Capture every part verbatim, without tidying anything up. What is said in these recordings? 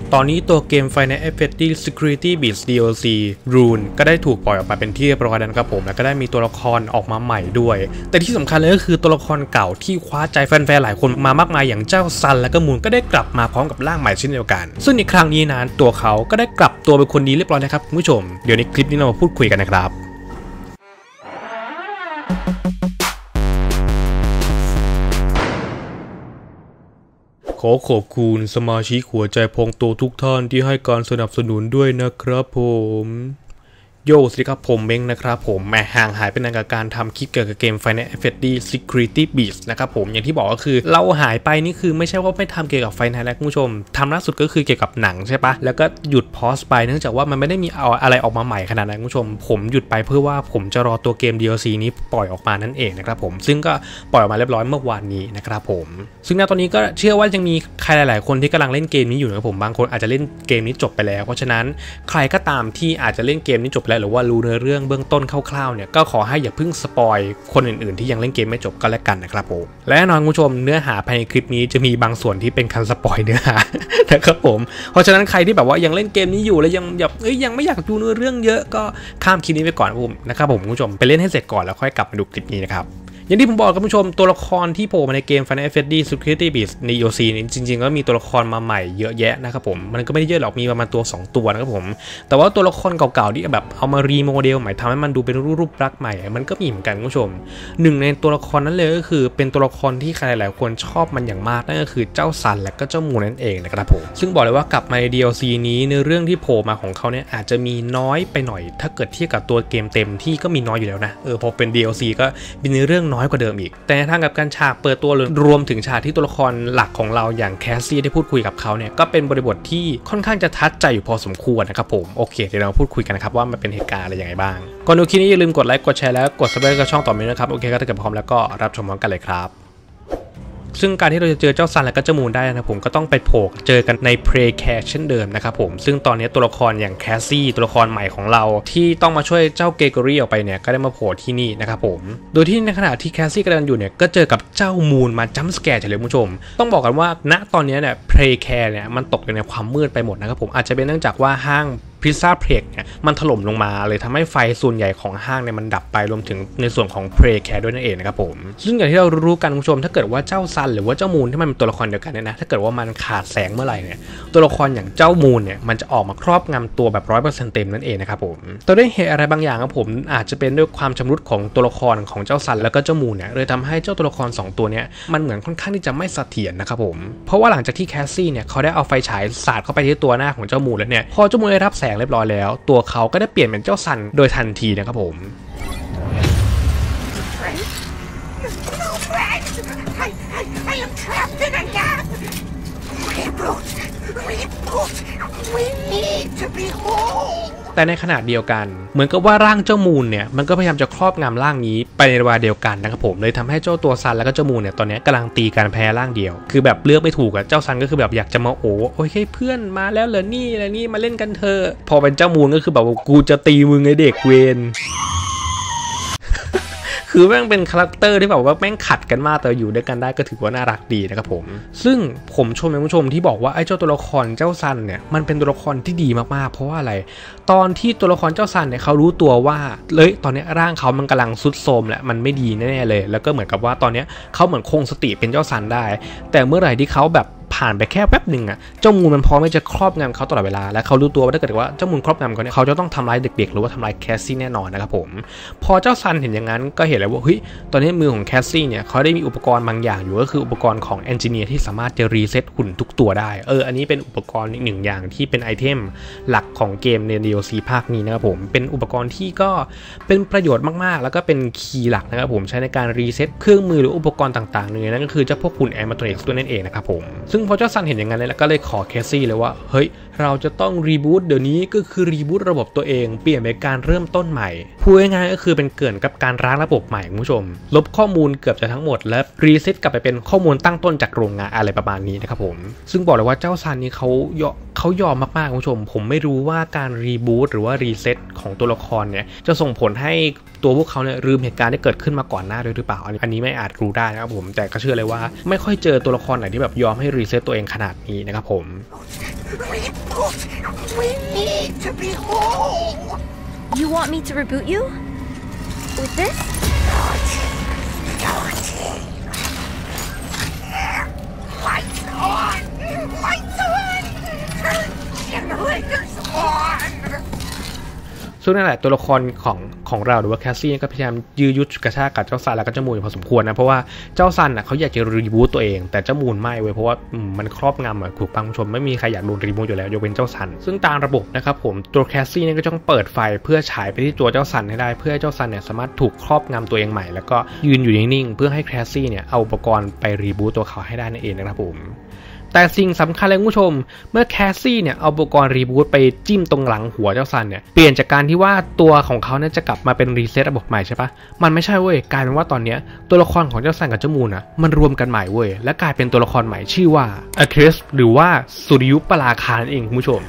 ตอนนี้ตัวเกม Final Fantasy Security Breach ดี แอล ซี Rune ก็ได้ถูกปล่อยออกมาเป็นที่เรียบร้อยแล้วครับผมแล้วก็ได้มีตัวละครออกมาใหม่ด้วยแต่ที่สำคัญเลยก็คือตัวละครเก่าที่คว้าใจแฟนๆหลายคนมามากมายอย่างเจ้าซันและก็มูนก็ได้กลับมาพร้อมกับร่างใหม่เช่นเดียวกันซึ่งในครั้งนี้นั้นตัวเขาก็ได้กลับตัวเป็นคนดีเรียบร้อยแล้วครับคุณผู้ชมเดี๋ยวในคลิปนี้เรามาพูดคุยกันนะครับขอขอบคุณสมาชิกหัวใจพองโตทุกท่านที่ให้การสนับสนุนด้วยนะครับผมโยสวัสดีครับผมเม้งนะครับผมแหมห่างหายไปนานกับการทำคลิปเกี่ยวกับเกม Final Fantasy Security Breach นะครับผมอย่างที่บอกก็คือเราหายไปนี่คือไม่ใช่ว่าไม่ทำเกี่ยวกับ Final แล้วคุณผู้ชมทำล่าสุดก็คือเกี่ยวกับหนังใช่ปะแล้วก็หยุดพอสไปเนื่องจากว่ามันไม่ได้มีเอาอะไรออกมาใหม่ขนาดนั้นคุณผู้ชมผมหยุดไปเพื่อว่าผมจะรอตัวเกม ดี แอล ซี นี้ปล่อยออกมานั่นเองนะครับผมซึ่งก็ปล่อยออกมาเรียบร้อยเมื่อวานนี้นะครับผมซึ่งณตอนนี้ก็เชื่อว่ายังมีใครหลายๆคนที่กำลังเล่นเกมนี้อยู่นะครับผมบางคนอาจจะเล่นเกมนี้จบไปแล้วเพราะฉะนั้นใครก็ตามที่อาจจะเล่นเกมนี้จบแล้วหรือว่ารู้เนื้อเรื่องเบื้องต้นคร่าวๆเนี่ยก็ขอให้อย่าเพิ่งสปอยคนอื่นๆที่ยังเล่นเกมไม่จบก็แล้วกันนะครับผมและแน่นอนคุณผู้ชมเนื้อหาภายในคลิปนี้จะมีบางส่วนที่เป็นคันสปอยเนื้อหานะครับผมเพราะฉะนั้นใครที่แบบว่ายังเล่นเกมนี้อยู่แล้วยังแบบเอ้ยยังไม่อยากดูเนื้อเรื่องเยอะก็ข้ามคลิปนี้ไปก่อนผมนะครับผมคุณผู้ชมไปเล่นให้เสร็จก่อนแล้วค่อยกลับมาดูคลิปนี้นะครับอย่างที่ผมบอกกับผู้ชมตัวละครที่โผล่มาในเกม Final Fantasy Security Breach ใน ดี แอล ซี นี้จริงๆก็มีตัวละครมาใหม่เยอะแยะนะครับผมมันก็ไม่ได้เยอะหรอกมีประมาณตัวสองตัวนะครับผมแต่ว่าตัวละครเก่าๆที่แบบเอามารีโมเดลใหม่ทำให้มันดูเป็นรูปลักษณ์ใหม่มันก็มีเหมือนกันคุณผู้ชมหนึ่งในตัวละครนั้นเลยก็คือเป็นตัวละครที่ใครหลายๆคนชอบมันอย่างมากนั่นก็คือเจ้าซันและก็เจ้ามูนนั่นเองนะครับผมซึ่งบอกเลยว่ากลับมาใน ดี แอล ซี นี้ในเรื่องที่โผล่มาของเขาเนี่ยอาจจะมีน้อยไปหน่อยถ้าเกิดเทียบกับตัวเกมเต็มที่ก็มีน้อยอยู่แล้วนะเออพอเป็น ดี แอล ซี ก็มีในเรื่องน้อยกว่าเดิมอีกแต่ทางกับการฉากเปิดตัวรวมถึงฉากที่ตัวละครหลักของเราอย่างแคสซี่ได้พูดคุยกับเขาเนี่ยก็เป็นบริบทที่ค่อนข้างจะทัดใจอยู่พอสมควรนะครับผมโอเคเดี๋ยวเราพูดคุยกันนะครับว่ามันเป็นเหตุการณ์อะไรยังไงบ้างก่อนดูคลิปนี้อย่าลืมกดไลค์กดแชร์แล้วกด ซับสไครบ์ กับช่องต่อไปนะครับโอเคก็ถ้าเกิดพร้อมแล้วก็รับชมพร้อมกันเลยครับซึ่งการที่เราจะเจอเจ้าซันและก็เจ้ามูนได้นะผมก็ต้องไปโผล่เจอกันในเพลย์แคสเช่นเดิมนะครับผมซึ่งตอนนี้ตัวละครอย่างแคสซี่ตัวละครใหม่ของเราที่ต้องมาช่วยเจ้าเกเกอรี่ออกไปเนี่ยก็ได้มาโผล่ที่นี่นะครับผมโดยที่ในขณะที่แคสซี่กำลังอยู่เนี่ยก็เจอกับเจ้ามูนมาจัมป์สแกร์เฉยเลยคุณผู้ชมต้องบอกกันว่าณตอนนี้เนี่ยเพลย์แคสเนี่ยมันตกอยู่ในความมืดไปหมดนะครับผมอาจจะเป็นเนื่องจากว่าห้างพิซซ่าเพลกเนี่ยมันถล่มลงมาเลยทำให้ไฟส่วนใหญ่ของห้างเนี่ยมันดับไปรวมถึงในส่วนของเพลย์แคร์ด้วยนั่นเองนะครับผมซึ่งอย่างที่เรารู้กันคุณผู้ชมถ้าเกิดว่าเจ้าซันหรือว่าเจ้ามูนที่มันเป็นตัวละครเดียวกันเนี่ยนะถ้าเกิดว่ามันขาดแสงเมื่อไหร่เนี่ยตัวละครอย่างเจ้ามูนเนี่ยมันจะออกมาครอบงำตัวแบบร้อยเปอร์เซ็นต์เต็มนั่นเองนะครับผมแต่ด้วยเหตุอะไรบางอย่างครับผมอาจจะเป็นด้วยความชำรุดของตัวละครของเจ้าซันแล้วก็เจ้ามูนเนี่ยเลยทำให้เจ้าตัวละครสองตัวเนี่ยมันเหมือนค่อนข้างที่จะไม่เสถียรนะครับผมเพราะว่าหลังจากที่แคสซี่เนี่ยเขาได้เอาไฟฉายสาดเข้าไปที่ตัวหน้าของเจ้ามูนแล้วเนี่ยพอเจ้ามูนได้รับแสงเรียบร้อยแล้วตัวเขาก็ได้เปลี่ยนเป็นเจ้าซันโดยทันทีนะครับผมแต่ในขณะเดียวกันเหมือนกับว่าร่างเจ้ามูนเนี่ยมันก็พยายามจะครอบงำร่างนี้ไปในเวลาเดียวกันนะครับผมเลยทำให้เจ้าตัวซันแล้วก็เจ้ามูนเนี่ยตอนนี้กำลังตีการแพ้ร่างเดียวคือแบบเลือกไม่ถูกอะเจ้าซันก็คือแบบอยากจะมาโอ้โอ้ยเพื่อนมาแล้วเหรอนี่อะไรนี่มาเล่นกันเถอะพอเป็นเจ้ามูนก็คือแบบกูจะตีมึงไอเด็กเวนคือแม่งเป็นคาแรคเตอร์ที่แบบว่าแม่งขัดกันมากแต่อยู่ด้วยกันได้ก็ถือว่าน่ารักดีนะครับผมซึ่งผมชมคุณผู้ชมที่บอกว่าไอ้เจ้าตัวละครเจ้าซันเนี่ยมันเป็นตัวละครที่ดีมากๆเพราะว่าอะไรตอนที่ตัวละครเจ้าซันเนี่ยเขารู้ตัวว่าเลยตอนนี้ร่างเขามันกำลังซุดโทรมแหละมันไม่ดีแน่ๆเลยแล้วก็เหมือนกับว่าตอนนี้เขาเหมือนคงสติเป็นเจ้าซันได้แต่เมื่อไหร่ที่เขาแบบผ่านไปแค่แป๊บหนึ่งอ่ะเจ้ามูนมันพร้อมที่จะครอบงำเขาตลอดเวลาและเขารู้ตัวว่าถ้าเกิดว่าเจ้ามูนครอบงำเขาเนี่ยเขาจะต้องทำร้ายเด็กๆหรือว่าทำร้ายแคสซี่แน่นอนนะครับผมพอเจ้าซันเห็นอย่างนั้นก็เห็นเลยว่าเฮ้ยตอนนี้มือของแคสซี่เนี่ยเขาได้มีอุปกรณ์บางอย่างอยู่ก็คืออุปกรณ์ของเอนจิเนียร์ที่สามารถจะรีเซ็ตหุ่นทุกตัวได้เอออันนี้เป็นอุปกรณ์อีกหนึ่งอย่างที่เป็นไอเทมหลักของเกมใน ดี แอล ซี ภาคนี้นะครับผมเป็นอุปกรณ์ที่ก็เป็นประโยชน์มากๆแล้วก็เป็นคีย์หลักนะครับผมใช้ในการรีเซ็ตเครื่องมือหรืออุปกรณ์ต่างๆหนึ่งนั่นก็คือเจ้าพวกหุ่นแอนิเมทรอนิกส์ตัวนั่นเองนะครับผมซึ่งพอเจ้าซันเห็นอย่างนั้นแล้วก็เลยขอแคสซี่เลยว่าเฮ้ยเราจะต้องรีบูตเดี๋ยวนี้ก็คือรีบูตระบบตัวเองเปลี่ยนเป็นการเริ่มต้นใหม่พูดง่ายๆก็คือเป็นเกิดกับการล้างระบบใหม่คุณผู้ชมลบข้อมูลเกือบจะทั้งหมดและรีเซ็ตกลับไปเป็นข้อมูลตั้งต้นจากโรงงานอะไรประมาณนี้นะครับผมซึ่งบอกเลยว่าเจ้าซันนี้เขาเขาเขายอมมากๆคุณผู้ชมผมไม่รู้ว่าการรีบูตหรือว่ารีเซ็ตของตัวละครเนี่ยจะส่งผลให้ตัวพวกเขาเนี่ยลืมเหตุการณ์ที่เกิดขึ้นมาก่อนหน้าด้วยหรือเปล่าอันนี้ไม่อาจรู้ได้นะครับผมแต่ก็เชื่อเลยว่าไม่ค่อยเจอตัวละครไหนที่แบบยอมให้รีเซ็ตตัวเองขนาดนี้นะครับผม We need to be home. You want me to reboot you with this? Lights on! Lights on! Turn generators on! ซึ่งนั่นแหละตัวละครของของเราหรือว่าแคสซี่ก็พยายามยื้อยุดกระชากกับเจ้าซันแล้วก็เจ้ามูนพอสมควรนะเพราะว่าเจ้าซันน่ะเขาอยากจะรีบูตตัวเองแต่เจ้ามูนไม่เว้ยเพราะว่ามันครอบงำอ่ะถูกปังชมไม่มีใครอยากโดนรีบูตอยู่แล้วยกเว้นเจ้าซันซึ่งตามระบบนะครับผมตัวแคสซี่เนี่ยก็ต้องเปิดไฟเพื่อฉายไปที่ตัวเจ้าซันให้ได้เพื่อให้เจ้าซันเนี่ยสามารถถูกครอบงำตัวเองใหม่แล้วก็ยืนอยู่นิ่งๆเพื่อให้แคสซี่เนี่ยเอาอุปกรณ์ไปรีบูตตัวเขาให้ได้นั่นเองนะครับผมแต่สิ่งสำคัญเลยคุณผู้ชมเมื่อแคสซี่เนี่ยเอาอุปกรณ์รีบูตไปจิ้มตรงหลังหัวเจ้าซันเนี่ยเปลี่ยนจากการที่ว่าตัวของเขาเนี่ยจะกลับมาเป็นรีเซ็ตระบบใหม่ใช่ปะมันไม่ใช่เว้ยกลายเป็นว่าตอนนี้ตัวละครของเจ้าซันกับเจ้ามูนอ่ะมันรวมกันใหม่เว้ยและกลายเป็นตัวละครใหม่ชื่อว่าอะคริสหรือว่าสุริยุปราคานั่นเองคุณผู้ชม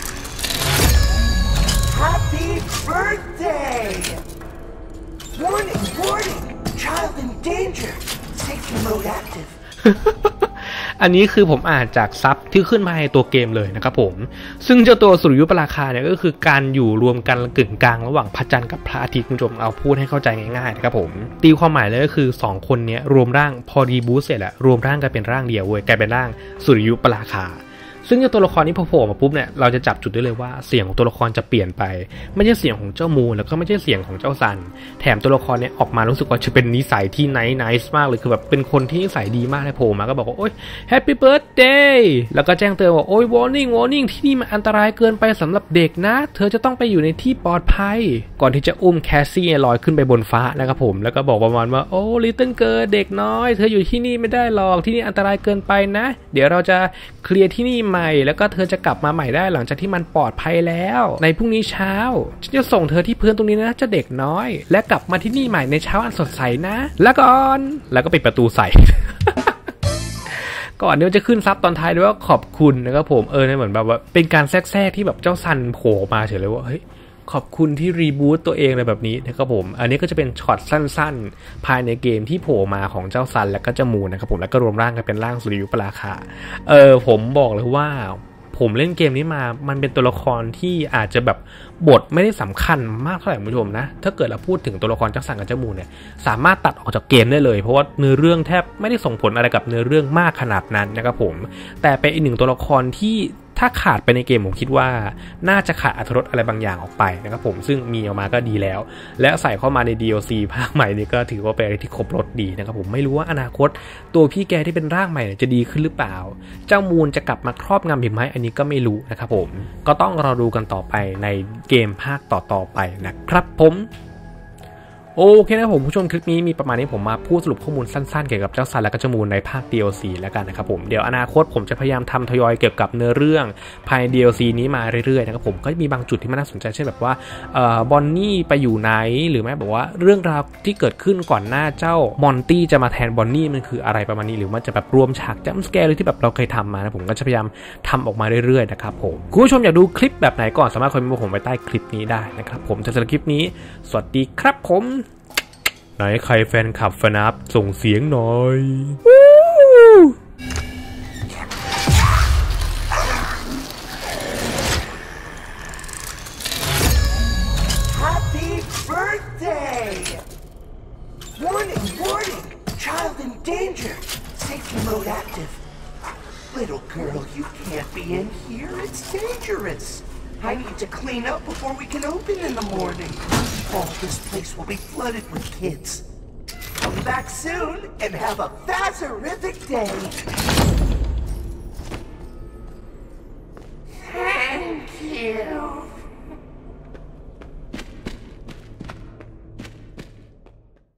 Happy birthday Warning warning Child in danger Safety mode active อันนี้คือผมอ่านจากซับที่ขึ้นมาในตัวเกมเลยนะครับผมซึ่งเจ้าตัวสุริยุปราคาเนี่ยก็คือการอยู่รวมกันกึ่งกลางระหว่างพระจันทร์กับพระอาทิตย์คุณผู้ชมเอาพูดให้เข้าใจง่ายๆนะครับผมตีความหมายเลยก็คือสองคนนี้รวมร่างพอรีบูตเสร็จแล้วรวมร่างกันเป็นร่างเดียวเว้ยกลายเป็นร่างสุริยุปราคาซึ่งตัวละครนี้พอโผล่มาปุ๊บเนี่ยเราจะจับจุดได้เลยว่าเสียงของตัวละครจะเปลี่ยนไปไม่ใช่เสียงของเจ้ามูนแล้วก็ไม่ใช่เสียงของเจ้าซันแถมตัวละครเนี่ยออกมารู้สึกว่าจะเป็นนิสัยที่ไนท์ไนท์มากเลยคือแบบเป็นคนที่นิสัยดีมากเลยโผล่มาก็บอกว่าโอ๊ยแฮปปี้เบิร์ธเดย์แล้วก็แจ้งเตือนว่าโอ๊ยวอร์นิ่งวอร์นิ่งที่นี่มันอันตรายเกินไปสำหรับเด็กนะเธอจะต้องไปอยู่ในที่ปลอดภัยก่อนที่จะอุ้มแคสซี่ลอยขึ้นไปบนฟ้านะครับผมแล้วก็บอกประมาณว่าโอ้ลิตเติ้ลเกิร์ลเด็กน้อยเธออยู่ที่นี่ไม่ได้หรอกที่นี่อันตรายเกินไปนะเดี๋ยวเราจะเคลียร์ที่นี่ใหม่แล้วก็เธอจะกลับมาใหม่ได้หลังจากที่มันปลอดภัยแล้วในพรุ่งนี้เช้าฉันจะส่งเธอที่พื้นตรงนี้นะจะเด็กน้อยและกลับมาที่นี่ใหม่ในเช้าอันสดใสนะแล้วก่อนแล้วก็ปิดประตูใส่ ก่อนเดี๋ยวจะขึ้นซับตอนท้ายด้วยว่าขอบคุณนะครับผมเออเหมือนแบบว่าเป็นการแทรกๆที่แบบเจ้าซันโผล่มาเฉยเลยว่าเฮ้ยขอบคุณที่รีบูตตัวเองอะไรแบบนี้นะครับผมอันนี้ก็จะเป็นช็อตสั้นๆภายในเกมที่โผล่มาของเจ้าซันและก็เจ้ามูนนะครับผมแล้วก็รวมร่างกันเป็นร่างสุริยุปราคาเออผมบอกเลยว่าผมเล่นเกมนี้มามันเป็นตัวละครที่อาจจะแบบบทไม่ได้สำคัญมากเท่าไหร่คุณผู้ชมนะถ้าเกิดเราพูดถึงตัวละครเจ้าซันกับเจ้ามูนเนี่ยสามารถตัดออกจากเกมได้เลยเพราะว่าเนื้อเรื่องแทบไม่ได้ส่งผลอะไรกับเนื้อเรื่องมากขนาดนั้นนะครับผมแต่เป็นอีกหนึ่งตัวละครที่ถ้าขาดไปในเกมผมคิดว่าน่าจะขาดอรรถรสอะไรบางอย่างออกไปนะครับผมซึ่งมีออกมาก็ดีแล้วและใส่เข้ามาใน ดี แอล ซี ภาคใหม่นี่ก็ถือว่าเป็นอะไรที่ครบรสดีนะครับผมไม่รู้ว่าอนาคตตัวพี่แกที่เป็นร่างใหม่จะดีขึ้นหรือเปล่าเจ้ามูนจะกลับมาครอบงำหรือไม่อันนี้ก็ไม่รู้นะครับผมก็ต้องรอดูกันต่อไปในเกมภาคต่อๆไปนะครับผมโอเคนะผมผู้ชมคลิปนี้มีประมาณนี้ผมมาพูดสรุปข้อมูลสั้นๆเกี่ยวกับเจ้าซันและก็เจ้ามูนในภาค ดี แอล ซี แล้วกันนะครับผมเดี๋ยวอนาคตผมจะพยายามทำทยอยเกี่ยวกับเนื้อเรื่องภายใน ดี แอล ซี นี้มาเรื่อยๆนะครับผมก็มีบางจุดที่มันน่าสนใจเช่นแบบว่าเอ่อบอนนี่ไปอยู่ไหนหรือแม้บอกว่าเรื่องราวที่เกิดขึ้นก่อนหน้าเจ้ามอนตี้จะมาแทนบอนนี่มันคืออะไรประมาณนี้หรือมันจะแบบรวมฉากจัมป์สแกร์เลยที่แบบเราเคยทำมานะผมก็จะพยายามทำออกมาเรื่อยๆนะครับผมคุณผู้ชมอยากดูคลิปแบบไหนก่อนสามารถคอมเมนต์ผมไว้ใต้คลิปนี้ได้นะครับผมสำหรับคลิปนี้สวัสดีครับผมไหนใครแฟนคลับฟนับส่งเสียงหน่อย Happy birthday Warning warning Child in danger Safety mode active Little girl you can't be in here It's dangerous I need to clean up before we can open in the morning. All this place will be flooded with kids. Come back soon and have a Fazerific day.